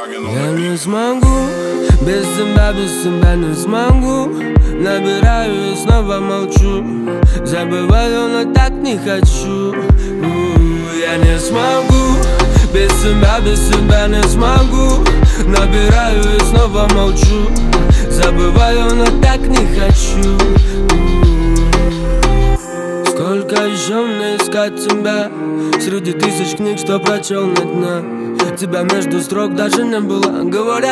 Я не смогу, без тебя не смогу. Набираю и снова молчу. Забываю, но так не хочу. Я не смогу, без тебя не смогу. Набираю и снова молчу. Забываю, но так не хочу. Сколько еще мне искать тебя среди тысяч книг, что прочел на дне? Тебя между строк даже не было, говорят.